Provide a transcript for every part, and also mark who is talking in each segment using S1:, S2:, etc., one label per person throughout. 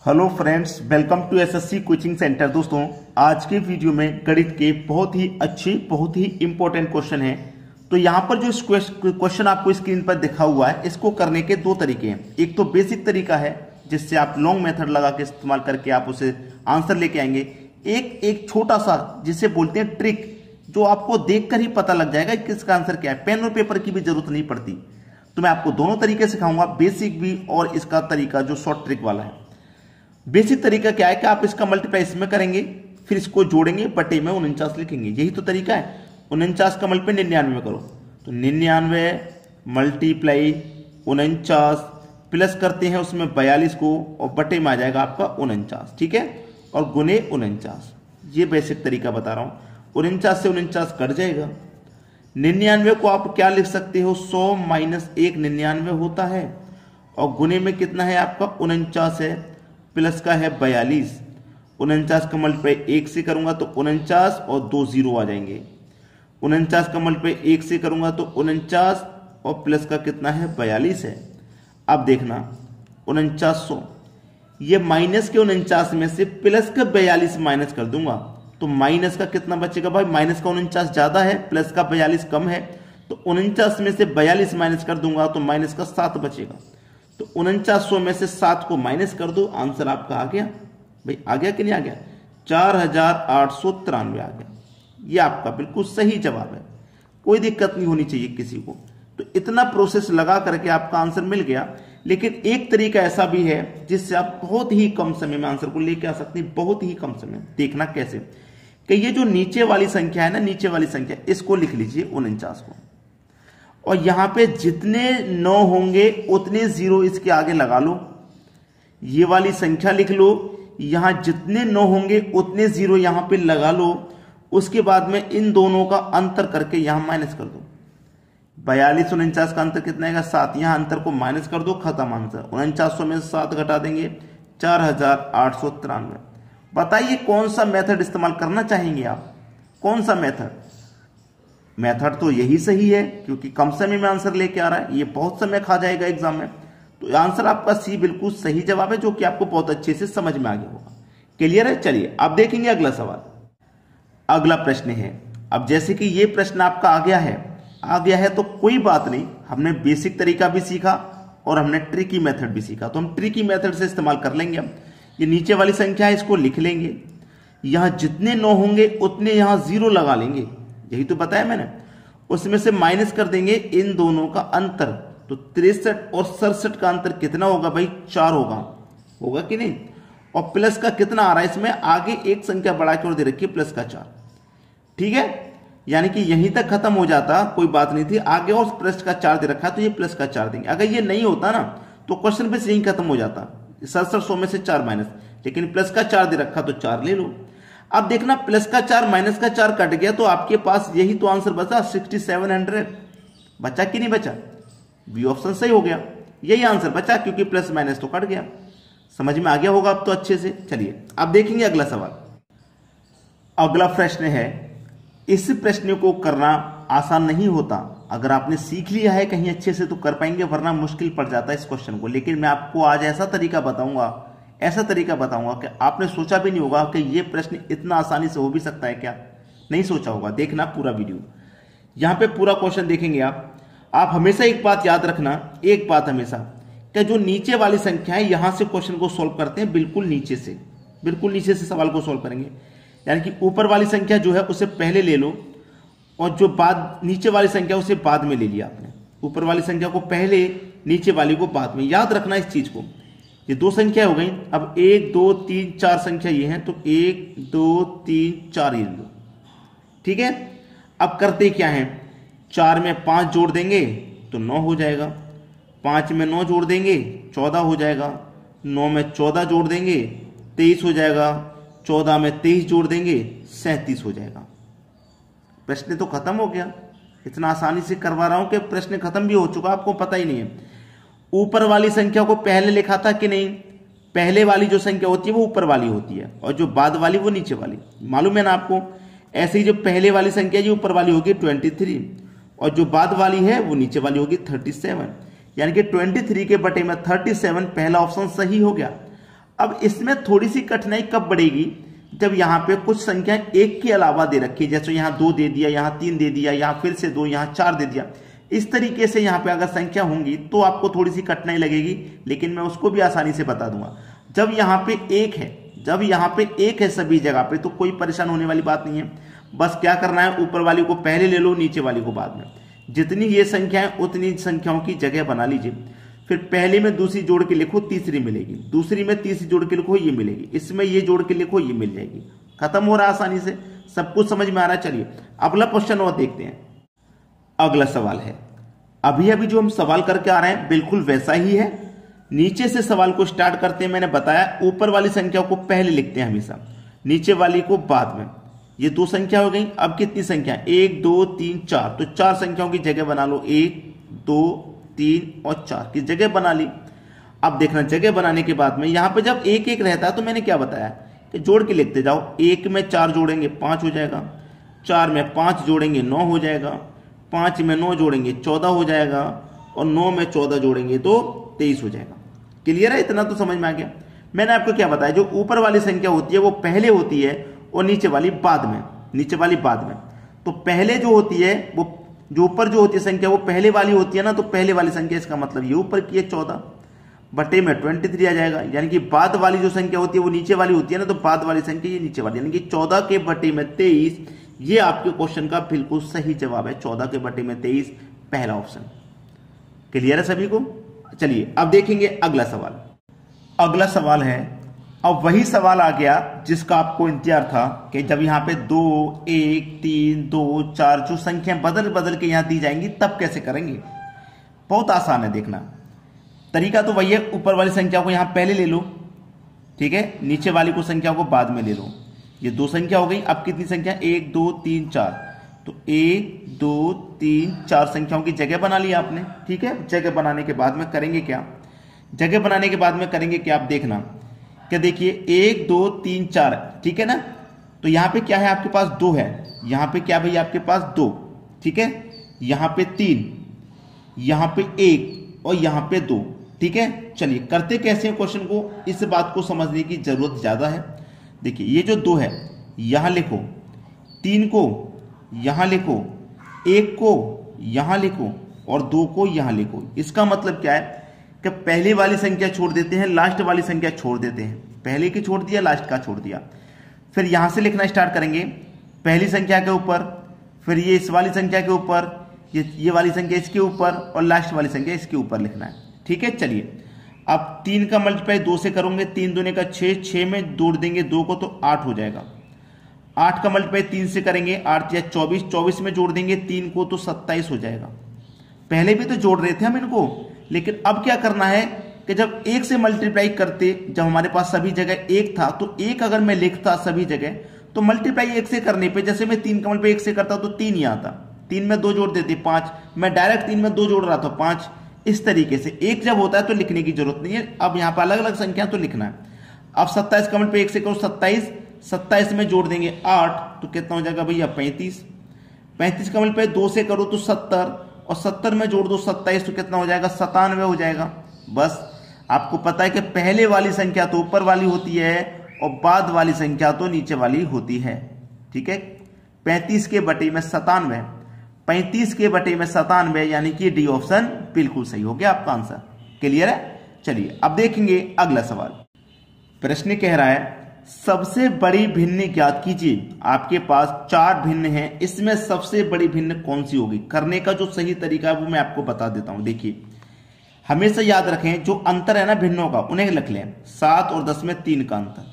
S1: Hello friends, welcome to SSC coaching centre. दोस्तों, आज के वीडियो में गणित के बहुत ही अच्छे, बहुत ही इंपॉर्टेंट क्वेश्चन है। तो यहाँ पर जो क्वेश्चन आपको स्क्रीन पर दिखा हुआ है, इसको करने के दो तरीके हैं। एक तो बेसिक तरीका है जिससे आप लॉन्ग मेथड लगा के इस्तेमाल करके आप उसे आंसर लेके आएंगे। एक छोटा सा जिसे बोलते हैं ट्रिक, जो आपको देखकर ही पता लग जाएगा कि इसका आंसर क्या है। पेन और पेपर की भी जरूरत नहीं पड़ती। तो मैं आपको दोनों तरीके सिखाऊंगा, बेसिक भी और इसका तरीका जो शॉर्ट ट्रिक वाला है। बेसिक तरीका क्या है कि आप इसका मल्टीप्लाई इसमें करेंगे, फिर इसको जोड़ेंगे, बटे में 49 लिखेंगे। यही तो तरीका है। 49 का मल्टीप्लाई 99 में करो, तो 99 मल्टीप्लाई 49 प्लस करते हैं उसमें 42 को, और बटे में आ जाएगा आपका 49। ठीक है, और गुने 49। ये बेसिक तरीका बता रहा हूं। 49 से 49 कट जाएगा। 99 को आप क्या लिख सकते हो, 100 माइनस 1 99 होता है, और गुने में कितना है आपका 49 है, प्लस का है 42। 49 का मल्टीप्लाई 1 से करूंगा तो 49 और 2 0 आ जाएंगे। 49 का मल्टीप्लाई 1 से करूंगा तो 49 और प्लस का कितना है 42 है। अब देखना 4900, ये माइनस के 49 में से प्लस का 42 माइनस कर दूंगा तो माइनस का कितना बचेगा भाई, माइनस का 49 ज्यादा है, प्लस का 42 कम है, तो 49 में से 42 माइनस कर दूंगा तो माइनस का 7 बचेगा। तो 4900 में से 7 को माइनस कर दो, आंसर आपका आ गया। भाई आ गया कि नहीं आ गया, 4893 आ गया। ये आपका बिल्कुल सही जवाब है। कोई दिक्कत नहीं होनी चाहिए किसी को। तो इतना प्रोसेस लगा करके आपका आंसर मिल गया। लेकिन एक तरीका ऐसा भी है जिससे आप बहुत ही कम समय में आंसर को लेके आ सकते हैं। बहुत ही कम समय। देखना कैसे कि ये जो नीचे वाली संख्या है ना, नीचे वाली संख्या, इसको लिख लीजिए 49 को, और यहां पे जितने 9 होंगे उतने 0 इसके आगे लगा लो। ये वाली संख्या लिख लो, यहां जितने 9 होंगे उतने 0 यहां पे लगा लो। उसके बाद में इन दोनों का अंतर करके यहां माइनस कर दो। 42 49 का अंतर कितना है, 7। यहां अंतर को माइनस कर दो, खत्म आंसर। 4900 में 7 घटा देंगे, 4893। बताइए कौन सा मेथड इस्तेमाल करना चाहेंगे आप, कौन सा मेथड? मेथड तो यही सही है, क्योंकि कम समय में आंसर लेके आ रहा है। ये बहुत समय खा जाएगा एग्जाम में। तो आंसर आपका सी बिल्कुल सही जवाब है, जो कि आपको बहुत अच्छे से समझ में आ गया होगा। क्लियर है? चलिए अब देखेंगे अगला सवाल। अगला प्रश्न है, अब जैसे कि ये प्रश्न आपका आ गया है तो कोई बात नहीं, हमने बेसिक तरीका भी सीखा और हमने ट्रिकी मेथड भी सीखा, तो हम ट्रिकी मेथड से इस्तेमाल कर लेंगे। हम ये नीचे वाली संख्या है, इसको लिख लेंगे। यहां जितने 9 होंगे उतने यहां 0 लगा लेंगे, यही तो बताया मैंने। उसमें से माइनस कर देंगे इन दोनों का अंतर, तो 63 और 67 का अंतर कितना होगा भाई, 4 होगा कि नहीं। और प्लस का कितना आ रहा है, इसमें आगे एक संख्या बढ़ा के और दे रखी है प्लस का 4। ठीक है, यानी कि यहीं तक खत्म हो जाता, कोई बात नहीं थी। आगे और प्लस का 4 दे रखा है तो ये प्लस का 4 देंगे। अगर ये नहीं होता ना तो क्वेश्चन पे से यहीं खत्म हो जाता, 6700 में से 4 माइनस, लेकिन प्लस का 4 दे रखा तो 4 ले लो। अब देखना, प्लस का 4 माइनस का 4 कट गया तो आपके पास यही तो आंसर बचा, 6700 बचा कि नहीं बचा? बी ऑप्शन सही हो गया, यही आंसर बचा, क्योंकि प्लस माइनस तो कट गया। समझ में आ गया होगा अब तो अच्छे से। चलिए अब देखेंगे अगला सवाल। अगला प्रश्न है, इस प्रश्न को करना आसान नहीं होता। अगर आपने सीख लिया है कहीं अच्छे से तो कर पाएंगे, वरना मुश्किल पड़ जाता है इस क्वेश्चन को। लेकिन मैं आपको आज ऐसा तरीका बताऊंगा कि आपने सोचा भी नहीं होगा कि यह प्रश्न इतना आसानी से हो भी सकता है। क्या नहीं सोचा होगा? देखना पूरा वीडियो, यहां पे पूरा क्वेश्चन देखेंगे आप हमेशा एक बात याद रखना, एक बात हमेशा, कि जो नीचे वाली संख्या है यहां से क्वेश्चन को सॉल्व करते हैं, बिल्कुल नीचे से सवाल को सॉल्व करेंगे। यानी कि ऊपर वाली संख्या जो है उसे पहले ले लो, और जो बाद नीचे वाली संख्या उसे बाद में ले लिया आपने। ऊपर वाली संख्या को पहले, नीचे वाली को बाद में। याद रखना इस चीज को। ये 2 संख्या हो गई। अब 1 2 3 4 संख्या ये है, तो 1 2 3 4 ये लो। ठीक है, अब करते क्या है, 4 में 5 जोड़ देंगे तो 9 हो जाएगा, 5 में 9 जोड़ देंगे 14 हो जाएगा, 9 में 14 जोड़ देंगे 23 हो जाएगा, 14 में 23 जोड़ देंगे 37 हो जाएगा। प्रश्न तो खत्म हो गया। इतना आसानी से करवा रहा हूं कि प्रश्न खत्म भी हो चुका, आपको पता ही नहीं है। ऊपर वाली संख्या को पहले लिखा था कि नहीं? पहले वाली जो संख्या होती है वो ऊपर वाली होती है, और जो बाद वाली वो नीचे वाली। मालूम है ना आपको? ऐसे ही जो पहले वाली संख्या जो ऊपर वाली होगी 23, और जो बाद वाली है वो नीचे वाली होगी 37। यानी कि 23 के बटे में 37, पहला ऑप्शन सही हो गया। अब इसमें थोड़ी सी कठिनाई कब बढ़ेगी, जब यहाँ पे कुछ संख्या एक के अलावा दे रखी है, जैसे यहाँ 2 दे दिया, यहाँ 3 दे दिया, यहाँ फिर से 2, यहाँ 4 दे दिया। इस तरीके से यहाँ पे अगर संख्या होंगी तो आपको थोड़ी सी कठिनाई लगेगी, लेकिन मैं उसको भी आसानी से बता दूंगा। जब यहाँ पे एक है, जब यहाँ पे एक है सभी जगह पे, तो कोई परेशान होने वाली बात नहीं है। बस क्या करना है, ऊपर वाली को पहले ले लो, नीचे वाली को बाद में। जितनी ये संख्या है उतनी संख्याओं की जगह बना लीजिए। फिर पहले में दूसरी जोड़ के लिखो, तीसरी मिलेगी, दूसरी में तीसरी जोड़ के लिखो, ये मिलेगी, इसमें ये जोड़ के लिखो, ये मिल जाएगी। खत्म हो रहा है आसानी से, सब कुछ समझ में आ रहा है। चलिए अगला क्वेश्चन और देखते हैं। अगला सवाल है, अभी अभी जो हम सवाल करके आ रहे हैं बिल्कुल वैसा ही है। नीचे से सवाल को स्टार्ट करते हैं। मैंने बताया ऊपर वाली संख्या को पहले लिखते हैं हमेशा, नीचे वाली को बाद में। ये 2 संख्या हो गई। अब कितनी संख्या, 1 2 3 4, तो 4 संख्याओं की जगह बना लो, 1 2 3 और 4 की जगह बना ली। अब देखना, जगह बनाने के बाद में यहां पे जब 1 1 रहता है तो मैंने क्या बताया कि जोड़ के लिखते जाओ। 1 में 4 जोड़ेंगे 5 हो जाएगा, 4 में 5 जोड़ेंगे 9 हो जाएगा, 5 में 9 जोड़ेंगे 14 हो जाएगा, और 9 में 14 जोड़ेंगे तो 23 हो जाएगा। क्लियर है, इतना तो समझ में आ गया। मैंने आपको क्या बताया, जो ऊपर वाली संख्या होती है वो पहले होती है और नीचे वाली बाद में, नीचे वाली बाद में। तो पहले जो होती है वो, जो ऊपर जो होती है संख्या वो पहले वाली होती है ना, तो पहले वाली संख्या, इसका मतलब ये ऊपर की है 14 बटे में 23 आ जाएगा। यानी कि बाद वाली जो संख्या होती है वो नीचे वाली होती है ना, तो बाद वाली संख्या ये नीचे वाली, यानी कि 14 के बटे में 23। ये आपके क्वेश्चन का बिल्कुल सही जवाब है, 14 के बटे में 23, पहला ऑप्शन। क्लियर है सभी को। चलिए अब देखेंगे अगला सवाल। अगला सवाल है, अब वही सवाल आ गया जिसका आपको इंतजार था कि जब यहाँ पे 2 1 3 2 4 जो संख्या बदल बदल के यहाँ दी जाएंगी तब कैसे करेंगे। बहुत आसान है, देखना तरीका तो वही है। ऊपर वाली संख्या को यहाँ पहले ले लो, ठीक है, नीचे वाली को संख्या को बाद में ले लो। ये 2 संख्या हो गई। अब कितनी संख्या, 1 2 3 4, तो 1 2 3 4 संख्याओं की जगह बना ली आपने, ठीक है। जगह बनाने के बाद में करेंगे क्या, जगह बनाने के बाद में करेंगे क्या, आप देखना क्या, देखिए 1 2 3 4, ठीक है ना। तो यहां पे क्या है, आपके पास 2 है, यहां पे क्या भाई आपके पास 2, ठीक है, यहां पे 3, यहां पे 1 और यहां पे 2, ठीक है। चलिए करते कैसे हैं क्वेश्चन को, इस बात को समझने की जरूरत ज्यादा है। देखिए ये जो 2 है यहां लिखो, 3 को यहां लिखो, 1 को यहां लिखो और 2 को यहां लिखो। इसका मतलब क्या है कि पहले वाली संख्या छोड़ देते हैं, लास्ट वाली संख्या छोड़ देते हैं। पहले की छोड़ दिया, लास्ट का छोड़ दिया। फिर यहां से लिखना स्टार्ट करेंगे, पहली संख्या के ऊपर, फिर ये इस वाली संख्या के ऊपर, ये वाली संख्या इसके ऊपर और लास्ट वाली संख्या इसके ऊपर लिखना है, ठीक है। चलिए अब 3 का मल्टीप्लाई 2 से करोगे, 3 दूने का 6, 6 में जोड़ देंगे 2 को तो 8 हो जाएगा। 8 का मल्टीप्लाई 3 से करेंगे, 8 या 24, 24 में जोड़ देंगे 3 को तो 27 हो जाएगा। पहले भी तो जोड़ रहे थे हम इनको, लेकिन अब क्या करना है कि जब 1 से मल्टीप्लाई करते, जब हमारे पास सभी जगह 1 था, तो 1 अगर मैं लिखता सभी जगह तो मल्टीप्लाई 1 से करने पे, जैसे मैं 3 का मल्टीप्लाई 1 से करता तो 3 ही आता, 3 में 2 जोड़ देते 5, मैं डायरेक्ट 3 में 2 जोड़ रहा था 5। इस तरीके से 1 जब होता है तो लिखने की जरूरत नहीं है। अब यहाँ पर अलग अलग संख्या तो लिखना है। अब 27 का मल्टीप्लाई 1 से करो 27, 27 में जोड़ देंगे 8 तो कितना हो जाएगा भैया 35, 35 का मल्टीप्लाई 2 से करो तो 70 और 70 में जोड़ दो 27 तो कितना हो जाएगा 97 हो जाएगा। बस आपको पता है कि पहले वाली संख्या तो ऊपर वाली होती है और बाद वाली संख्या तो नीचे वाली होती है, ठीक है। 35 के बटे में 97, 35 के बटे में 97, यानी कि डी ऑप्शन बिल्कुल सही हो गया आपका आंसर। क्लियर है। चलिए अब देखेंगे अगला सवाल। प्रश्न कह रहा है सबसे बड़ी भिन्न ज्ञात कीजिए। आपके पास 4 भिन्न हैं, इसमें सबसे बड़ी भिन्न कौन सी होगी। करने का जो सही तरीका है वो मैं आपको बता देता हूं। देखिए हमेशा याद रखें जो अंतर है ना भिन्नों का, उन्हें लिख लें। 7 और 10 में 3 का अंतर,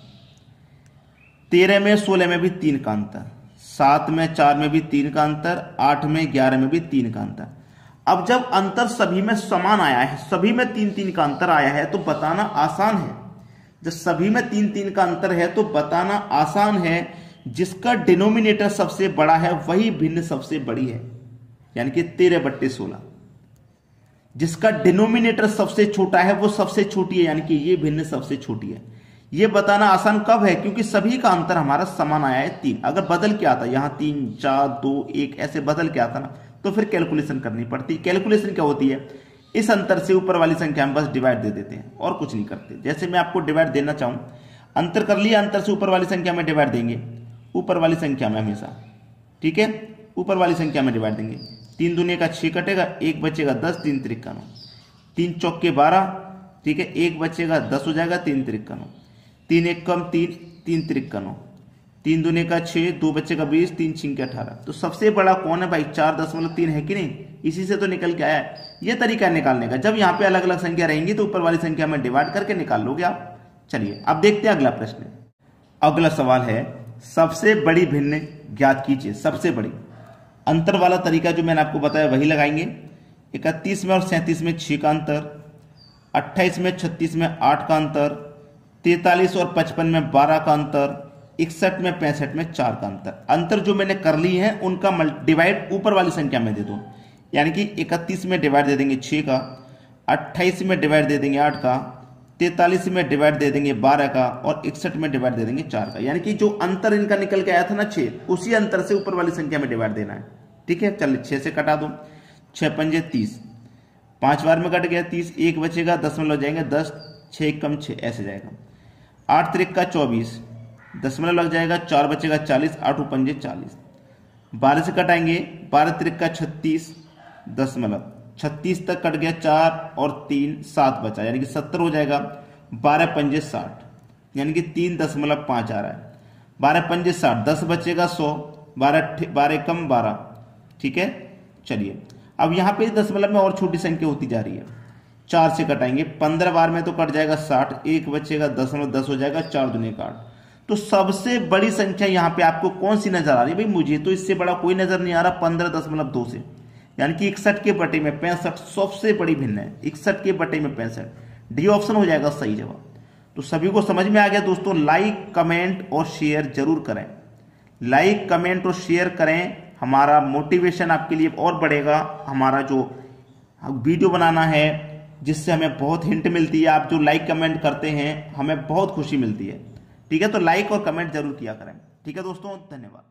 S1: 13 में 16 में भी 3 का अंतर, 7 में 4 में भी 3 का अंतर, 8 में 11 में भी 3 का अंतर। अब जब अंतर सभी में समान आया है, सभी में 3-3 का अंतर आया है तो बताना आसान है। जब सभी में 3-3 का अंतर है तो बताना आसान है। जिसका डिनोमिनेटर सबसे बड़ा है वही भिन्न सबसे बड़ी है, यानी कि 13/16। जिसका डिनोमिनेटर सबसे छोटा है वो सबसे छोटी है, यानी कि ये भिन्न सबसे छोटी है। ये बताना आसान कब है, क्योंकि सभी का अंतर हमारा समान आया है 3। अगर बदल के आता, यहां 3 4 2 1 ऐसे बदल के आता ना, तो फिर कैलकुलेशन करनी पड़ती। कैलकुलेशन क्या होती है, इस अंतर से ऊपर वाली संख्या में बस डिवाइड दे देते हैं और कुछ नहीं करते। जैसे मैं आपको डिवाइड देना चाहूं, अंतर कर लिया, अंतर से ऊपर वाली संख्या में डिवाइड देंगे, ऊपर वाली संख्या में हमेशा, ठीक है, ऊपर वाली संख्या में डिवाइड देंगे। 3 दूनी का 6 कटेगा, 1 बचेगा 10, 3 त्रिक का 9, 3 चौके 12, ठीक है, 1 बचेगा 10 हो जाएगा, 3 त्रिक का 9, 3 1 कम 3, 3 त्रिक का 9, 3 दूनी का 6, 2 बचेगा 20, 3 6 के 18। तो सबसे बड़ा कौन है भाई? 4.3 है कि नहीं? इसी से तो निकल के आया है। ये तरीका है निकालने का। जब यहाँ पे अलग अलग संख्या रहेंगी तो ऊपर वाली संख्या में डिवाइड करके निकाल लोगे आप। चलिए अब देखते हैं अगला प्रश्न। अगला सवाल है, सबसे बड़ी भिन्न ज्ञात कीजिए। सबसे बड़ी अंतर वाला तरीका जो मैंने आपको बताया वही लगाएंगे। 31 में और 37 में 6 का अंतर, 28 में 36 में 8 का अंतर, 43 और 55 में 12 का अंतर, 61 में 65 में 4 का अंतर। अंतर जो मैंने कर ली है उनका डिवाइड ऊपर वाली संख्या में दे दो। यानी कि 31 में डिवाइड दे देंगे 6 का, 28 में डिवाइड दे देंगे 8 का, 43 में डिवाइड दे देंगे 12 का और 61 में डिवाइड दे देंगे 4 का। यानी कि जो अंतर इनका निकल के आया था ना 6, उसी अंतर से ऊपर वाली संख्या में डिवाइड देना है। ठीक है, चलिए 6 से कटा दो, 6 पंजे 30, 5 बार में कट गया 30, 1 बचेगा, दशमलव जाएंगे 10, 6 कम 6 ऐसे जाएगा। 8 त्रिक का 24, दशमलव लग जाएगा, 4 बचेगा 40, 8 पंजे 40। 12 से कटाएंगे, 12 त्रिक का 36, दशमलव 36 तक कट गया, 4 और 3 7 बचा, यानी कि 70 हो जाएगा। 12 पंजे 60, यानी कि 3.5 आ रहा है। 12 पंजे 60, 10 बचेगा 100, 12 कम 12, ठीक है। चलिए अब यहाँ पे दशमलव में और छोटी संख्या होती जा रही है। 4 से कटाएंगे, 15 बार में तो कट जाएगा 60, 1 बचेगा, दशमलव 10 हो जाएगा, 4 दूनी का 8। तो सबसे बड़ी संख्या यहाँ पे आपको कौन सी नजर आ रही है? भाई मुझे तो इससे बड़ा कोई नजर नहीं आ रहा, 15.2 से, यानी कि 61 के बटे में 65 सबसे बड़ी भिन्न है। 61 के बटे में 65, डी ऑप्शन हो जाएगा सही जवाब। तो सभी को समझ में आ गया दोस्तों। लाइक कमेंट और शेयर जरूर करें, लाइक कमेंट और शेयर करें, हमारा मोटिवेशन आपके लिए और बढ़ेगा। हमारा जो वीडियो बनाना है जिससे हमें बहुत हिंट मिलती है, आप जो लाइक कमेंट करते हैं हमें बहुत खुशी मिलती है। ठीक है, तो लाइक और कमेंट जरूर किया करें। ठीक है दोस्तों, धन्यवाद।